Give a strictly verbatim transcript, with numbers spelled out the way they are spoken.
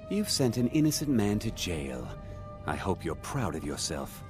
You've sent an innocent man to jail. I hope you're proud of yourself.